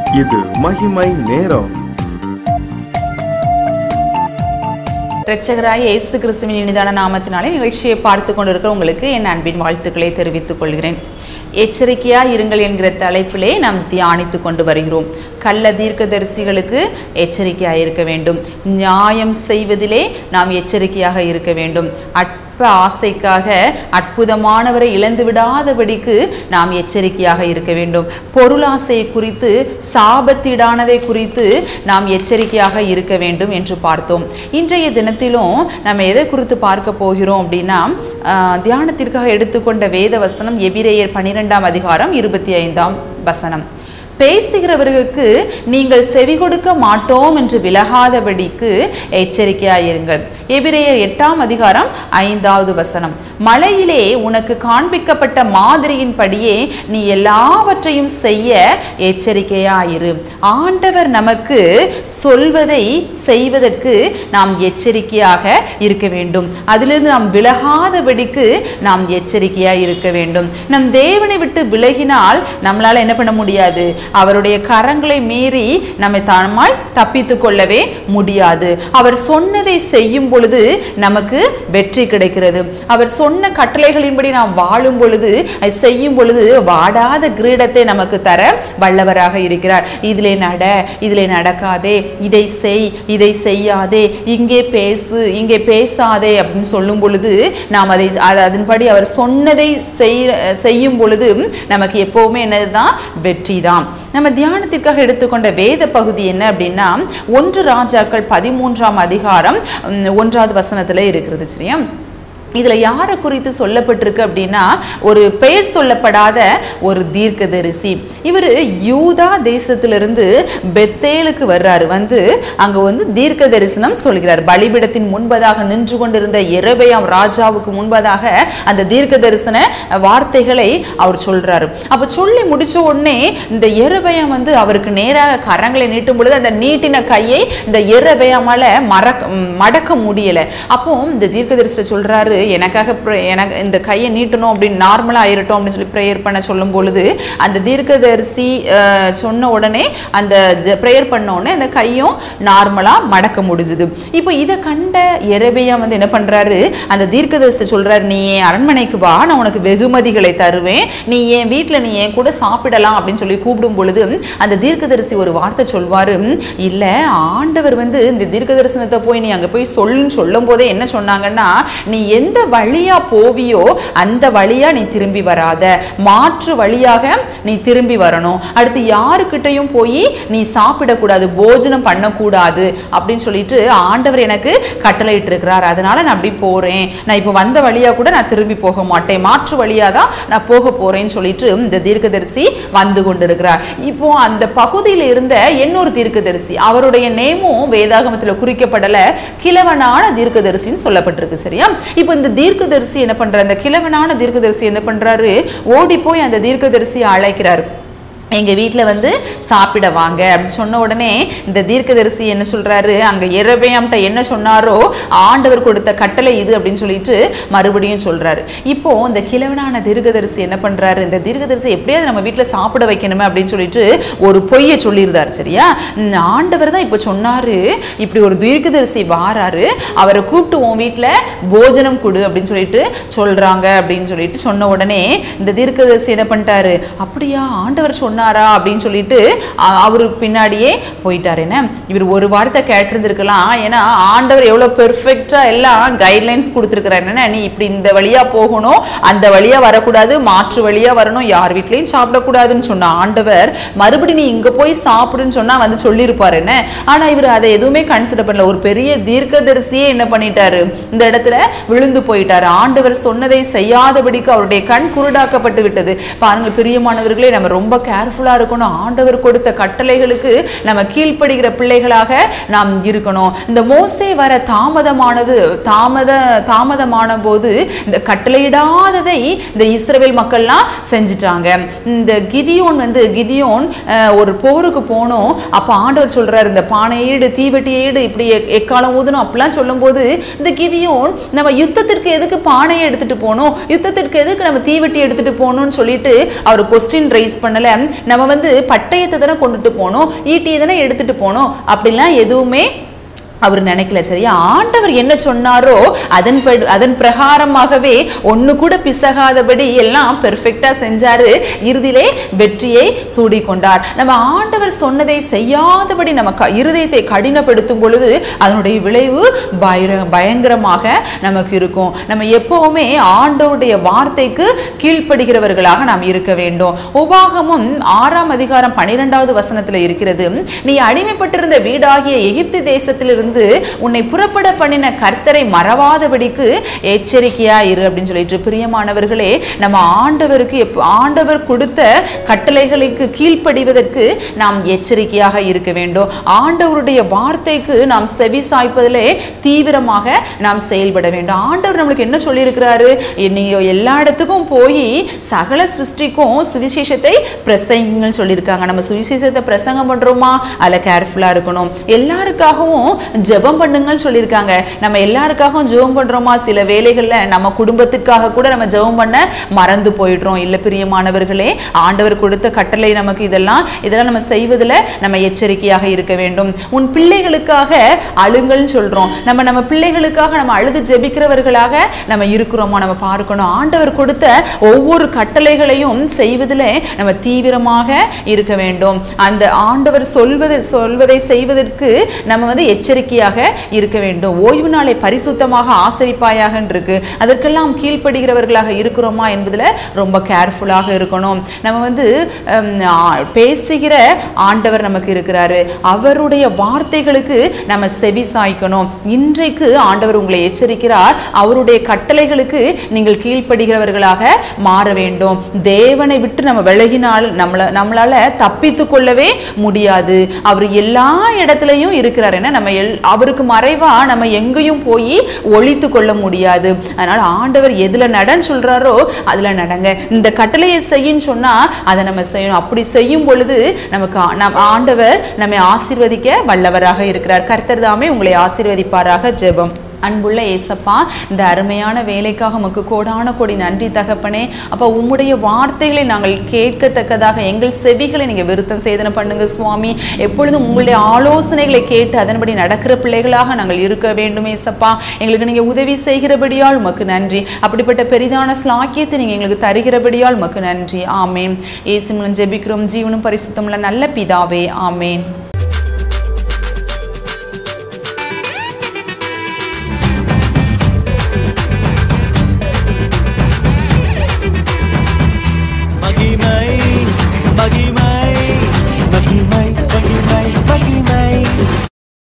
இது மகிமை நேரம். இரட்சகராய இயேசு கிறிஸ்துவின் இனிதான நாமத்தினாலே நிகழ்ச்சியை பார்த்து கொண்டிருக்கிற உங்களுக்கு என் அன்பின் வாழ்த்துக்களை தெரிவித்துக் கொள்கிறேன். எச்சரிக்கையா இருங்கள் என்கிற தலைப்பிலே நாம் தியானித்து கொண்டு வருகிறோம். கள்ள தீர்க்கதரிசிகளுக்கு எச்சரிக்கையாக இருக்க வேண்டும். நியாயம் செய்வதிலே நாம் எச்சரிக்கையாக இருக்க வேண்டும். ஆசைக்காக அற்புதமானவரை இழந்து விடாதபடிக்கு நாம் எச்சரிக்கையாக இருக்க வேண்டும். பொருளாசையை குறித்து, சாபத்திடானதை குறித்து நாம் எச்சரிக்கையாக இருக்க வேண்டும் என்று பார்த்தோம். இன்றைய தினத்திலும் நம்ம எதை குறித்து பார்க்க போகிறோம் அப்படின்னா, தியானத்திற்காக எடுத்துக்கொண்ட வேத வசனம் எபிரேயர் 12ஆம் அதிகாரம் 25ஆம் வசனம். பேசுகிறவர்களுக்கு நீங்கள் செவி கொடுக்க மாட்டோம் என்று விலகாதபடிக்கு எச்சரிக்கையாயிருங்கள். எபிரேயர் 8ஆம் அதிகாரம் 5வது வசனம். மலையிலே உனக்கு காண்பிக்கப்பட்ட மாதிரியின் படியே நீ எல்லாவற்றையும் செய்ய எச்சரிக்கையாயிரு. ஆண்டவர் நமக்கு சொல்வதை செய்வதற்கு நாம் எச்சரிக்கையாக இருக்க வேண்டும். அதிலிருந்து நாம் விலகாதபடிக்கு நாம் எச்சரிக்கையாக இருக்க வேண்டும். நம் தேவனை விட்டு விலகினால் நம்மளால என்ன பண்ண முடியாது? அவருடைய கரங்களை மீறி நம்மை தாமால் தப்பித்து கொள்ளவே முடியாது. அவர் சொன்னதை செய்யும் பொழுது நமக்கு வெற்றி கிடைக்கிறது. அவர் சொன்ன கட்டளைகளின்படி நாம் வாழும் பொழுது, செய்யும் பொழுது வாடாத கிரீடத்தை நமக்கு தர வல்லவராக இருக்கிறார். இதிலே நட, இதிலே நடக்காதே, இதை செய், இதை செய்யாதே, இங்கே பேசு, இங்கே பேசாதே அப்படின்னு சொல்லும் பொழுது நாம் அதன்படி அவர் சொன்னதை செய்யும் பொழுது நமக்கு எப்பவுமே என்னதுதான்? வெற்றி தான். நம்ம தியானத்திற்காக எடுத்துக்கொண்ட வேத பகுதி என்ன அப்படின்னா, 1 ராஜாக்கள் 13ஆம் அதிகாரம் 1வது வசனத்துல இருக்கிறது. சரியா? இதுல யாரை குறித்து சொல்லப்பட்டிருக்கு அப்படின்னா, ஒரு பெயர் சொல்லப்படாத ஒரு தீர்க்கதரிசி. இவர் யூதா தேசத்திலிருந்து பெத்தேலுக்கு வர்றாரு. அங்க தீர்க்க தரிசனம் சொல்கிறார். பலிபீடத்தின் முன்பதாக நின்று கொண்டிருந்த எரேபியாம் ராஜாவுக்கு முன்பதாக அந்த தீர்க்க தரிசன வார்த்தைகளை அவர் சொல்றாரு. அப்ப சொல்லி முடிச்ச உடனே இந்த எரேபியாம் அவருக்கு நேராக கரங்களை நீட்டும் பொழுது அந்த நீட்டின கையை இந்த எரேபியாமால மடக்க முடியல. அப்போ இந்த தீர்க்க தரிசி சொல்றாரு, எனக்கு இந்த கையை நீட்டணும் அப்படின்னு, நார்மலா ஆயிரட்டும் அப்படின்னு சொல்லி பிரேயர் பண்ண சொல்லும் பொழுது அந்த தீர்க்கதரிசி சொன்ன உடனே, அந்த பிரேயர் பண்ண உடனே அந்த கையும் நார்மலா மடக்க முடிஞ்சுது. இப்போ இதை கண்ட எரேபியா என்ன பண்றாரு? அந்த தீர்க்கதரிசி சொல்றாரு, நீ என் அரண்மனைக்கு வா, நான் உனக்கு வெகுமதிகளை தருவேன், நீ என் வீட்டுல நீ என் கூட சாப்பிடலாம் அப்படின்னு சொல்லி கூப்பிடும் பொழுது அந்த தீர்க்கதரிசி ஒரு வார்த்தை சொல்வாரு, இல்ல ஆண்டவர் இந்த தீர்க்க தரிசனத்தை போய் நீ அங்க போய் சொல்லும் போதே என்ன சொன்னாங்கன்னா, நீ எந்த வழியா போவியோ அந்த வழியா நீ திரும்பி வராத, மாற்று வழியாக நீ திரும்பி வரணும். அடுத்து யாருக்கிட்டையும் போய் நீ சாப்பிடக்கூடாது, போஜனம் பண்ணக்கூடாது அப்படின்னு சொல்லிட்டு ஆண்டவர் எனக்கு கட்டளையிட்டு இருக்கிறார். அதனால நான் அப்படி போறேன், நான் இப்ப வந்த வழியா கூட நான் திரும்பி போக மாட்டேன், மாற்று வழியா தான் நான் போக போறேன்னு சொல்லிட்டு இந்த தீர்க்கதரிசி வந்து கொண்டிருக்கிறார். இப்போ அந்த பகுதியில் இருந்த இன்னொரு தீர்க்கதரிசி, அவருடைய நேமும் வேதாகமத்துல குறிக்கப்படல, கிழவனான தீர்க்கதரிசின்னு சொல்லப்பட்டிருக்கு. சரியா? இப்போ இந்த தீர்க்கதரிசி என்ன பண்றாரு? அந்த கிழவனான தீர்க்கதரிசி என்ன பண்றாரு? ஓடி போய் அந்த தீர்க்கதரிசியை அழைக்கிறார். எங்க வீட்டுல சாப்பிட வாங்க அப்படின்னு சொன்ன உடனே இந்த தீர்க்கதரிசி என்ன சொல்றாரு? அங்க எரேபியாம்ட்ட என்ன சொன்னாரோ ஆண்டவர் கொடுத்த கட்டளை இது அப்படின்னு சொல்லிட்டு மறுபடியும் சொல்றாரு. இப்போ இந்த கிழவனான தீர்க்கதரிசி என்ன பண்றாரு? இந்த தீர்க்கதரிசி எப்படியாவது நம்ம வீட்டுல சாப்பிட வைக்கணுமே அப்படின்னு சொல்லிட்டு ஒரு பொய்யை சொல்லியிருந்தாரு. சரியா? ஆண்டவர் தான் இப்ப சொன்னாரு, இப்படி ஒரு தீர்க்கதரிசி வாராரு, அவரை கூப்பிட்டு உன் வீட்டுல போஜனம் கொடு அப்படின்னு சொல்லிட்டு சொல்றாங்க அப்படின்னு சொல்லிட்டு சொன்ன உடனே இந்த தீர்க்கதரிசி என்ன பண்ணிட்டாரு? அப்படியா ஆண்டவர் சொன்ன அப்படின்னு சொல்லிட்டு அவரு பின்னாடியே போயிட்டாரு. என்ன இவர் ஒரு வார்த்தை கேட்டிருந்திருக்கலாம், ஏன்னா ஆண்டவர் எவ்வளவு பெர்ஃபெக்ட்டா எல்லாம் கைட்லைன்ஸ் கொடுத்திருக்கிறார். என்ன, நீ இப்படி இந்த வழியா போகணும், அந்த வழியா வரக்கூடாது, மாற்று வழியா வரணும், யார் வீட்லயும் சாப்பிடக்கூடாதுன்னு சொன்ன ஆண்டவர் மறுபடி நீ இங்க போய் சாப்பிடுன்னு சொன்னா சொல்லியிருப்பாரு. என்ன, ஆனா இவர் அதை எதுவுமே கன்சிடர் பண்ணல. ஒரு பெரிய தீர்க்கதரிசியே என்ன பண்ணிட்டாரு? இந்த இடத்துல விழுந்து போயிட்டாரு. ஆண்டவர் சொன்னதை செய்யாதபடிக்கு அவருடைய கண் குருடாக்கப்பட்டு விட்டது. பாருங்க பிரியமானவர்களே, நம்ம ரொம்ப கேர்ஃபுல்லா இருக்கணும். ஆண்டவர் கொடுத்த கட்டளைகளுக்கு நம்ம கீழ்ப்படுகிற பிள்ளைகளாக நாம் இருக்கணும். இந்த மோசே வர தாமதமான போது இந்த கட்டளையிடாததை இந்த இஸ்ரவேல் மக்கள்லாம் செஞ்சிட்டாங்க. இந்த கிதியோன் ஒரு போருக்கு போனோம். அப்ப ஆண்டவர் சொல்றாரு, இந்த பானையீடு தீவெட்டியீடு இப்படி எக்காலம் ஊதணும் அப்படிலாம் சொல்லும் போது இந்த கிதியோன், நம்ம யுத்தத்திற்கு எதுக்கு பானையை எடுத்துட்டு போகணும், யுத்தத்திற்கு எதுக்கு நம்ம தீவெட்டி எடுத்துட்டு போகணும்னு சொல்லிட்டு அவர் கொஸ்டின் ரைஸ் பண்ணல. நம்ம வந்து பட்டயத்தை தானே கொண்டுட்டு போனோம், ஈட்டியை தானே எடுத்துட்டு போனோம், அப்படிலாம் எதுவுமே அவர் நினைக்கல. சரியா, ஆண்டவர் என்ன சொன்னாரோ அதன் பிரகாரமாகவே ஒண்ணு கூட பிசகாதபடி எல்லாம் பெர்ஃபெக்டா செஞ்சாரு. இறுதியிலே வெற்றியை சூடிக்கொண்டார். நம்ம ஆண்டவர் சொன்னதை செய்யாதபடி நம்ம இருதயத்தை கடினப்படுத்தும் பொழுது அதனுடைய விளைவு பயங்கரமாக நமக்கு இருக்கும். நம்ம எப்பவுமே ஆண்டவருடைய வார்த்தைக்கு கீழ்ப்படுகிறவர்களாக நாம் இருக்க வேண்டும். உபாகமம் 6ஆம் அதிகாரம் 12வது வசனத்துல இருக்கிறது, நீ அடிமைப்பட்டிருந்த வீடாகிய எகிப்து தேசத்திலிருந்து உன்னை புறப்பட பண்ணின கர்த்தரை மறவாதபடிக்கு எச்சரிக்கையா இரு அப்படின்னு சொல்லிட்டு. பிரியமானவர்களே, நம்ம ஆண்டவர் கொடுத்த கட்டளைகளுக்கு கீழ்ப்படிவதற்கு நாம் எச்சரிக்கையாக இருக்க வேண்டும். ஆண்டவருடைய வார்த்தைக்கு நாம் செவி சாய்ப்பதிலே தீவிரமாக நாம் செயல்பட வேண்டும். ஆண்டவர் நம்மளுக்கு என்ன சொல்லி இருக்கிறாரு, நீங்க எல்லா இடத்துக்கும் போய் சகல சிருஷ்டிக்கும் சுவிசேஷத்தை பிரசங்கங்கள் சொல்லியிருக்காங்க. நம்ம சுவிசேஷத்தை பிரசங்கம் பண்றோமா, அதுல கேர்ஃபுல்லா இருக்கணும். எல்லாருக்காகவும் ஜெபம் பண்ணுங்கன்னு சொல்லியிருக்காங்க. நம்ம எல்லாருக்காகவும் ஜெபம் பண்றோமா, சில வேளைகள்ல நம்ம குடும்பத்திற்காக கூட நம்ம ஜெபம் பண்ண மறந்து போயிடுறோம். இல்ல பிரியமானவர்களே, ஆண்டவர் கொடுத்த கட்டளை நமக்கு இதெல்லாம் நம்ம செய்வதில் நம்ம எச்சரிக்கையாக இருக்க வேண்டும். உன் பிள்ளைகளுக்காக அழுங்கள்னு சொல்றோம். நம்ம பிள்ளைகளுக்காக நம்ம அழுது ஜெபிக்கிறவர்களாக நம்ம இருக்கிறோமா நம்ம பார்க்கணும். ஆண்டவர் கொடுத்த ஒவ்வொரு கட்டளைகளையும் செய்வதில் நம்ம தீவிரமாக இருக்க வேண்டும். அந்த ஆண்டவர் சொல்வதை செய்வதற்கு நம்ம வந்து எச்சரிக்கையாக இருக்க வேண்டும். ஓய்வு நாளை பரிசுத்தமாக ஆசரிப்பாயாக இருக்கு, அதற்கெல்லாம் கீழ்ப்படுகிறவர்களாக இருக்கிறோமா என்பதில் ரொம்ப கேர்ஃபுல்லாக இருக்கணும். நம்ம வந்து பேசுகிற ஆண்டவர் நமக்கு இருக்கிறாரு, அவருடைய வார்த்தைகளுக்கு நம்ம செவி சாய்க்கணும். இன்றைக்கு ஆண்டவர் உங்களை எச்சரிக்கிறார், அவருடைய கட்டளைகளுக்கு நீங்கள் கீழ்ப்படுகிறவர்களாக மாற வேண்டும். தேவனை விட்டு நம்ம விலகினால் நம்மளால தப்பித்து கொள்ளவே முடியாது. அவர் எல்லா இடத்துலையும் இருக்கிறார். நம்ம அவருக்கு மறைவா நம்ம எங்கேயும் போய் ஒளித்து கொள்ள முடியாது. அதனால ஆண்டவர் எதுல நடன்னு சொல்றாரோ அதுல நடங்க. இந்த கட்டளையை செய்யும் சொன்னா அதை நம்ம செய்யணும். அப்படி செய்யும் பொழுது நமக்கு ஆண்டவர் நம்மை ஆசீர்வதிக்க வல்லவராக இருக்கிறார். கர்த்தர் தாமே உங்களை ஆசீர்வதிப்பாராக. ஜெபம். அன்புள்ள ஏசப்பா, இந்த அருமையான வேலைக்காக உமக்கு கோடான கோடி நன்றி தகப்பனே. அப்போ உம்முடைய வார்த்தைகளை நாங்கள் கேட்கத்தக்கதாக எங்கள் செவிகளை நீங்கள் விருத்தம் சேதனை பண்ணுங்க சுவாமி. எப்பொழுதும் உங்களுடைய ஆலோசனைகளை கேட்டு அதன்படி நடக்கிற பிள்ளைகளாக நாங்கள் இருக்க வேண்டும் ஏசப்பா. எங்களுக்கு நீங்கள் உதவி செய்கிறபடியால் உமக்கு நன்றி. அப்படிப்பட்ட பெரிதான ஸ்லாக்கியத்தை நீங்கள் எங்களுக்கு தருகிறபடியால் உமக்கு நன்றி. ஆமேன். இயேசு மூலம் ஜெபிக்கிறோம் ஜீவனும் பரிசுத்தமுள்ள நல்ல பிதாவே. ஆமேன். மகிமை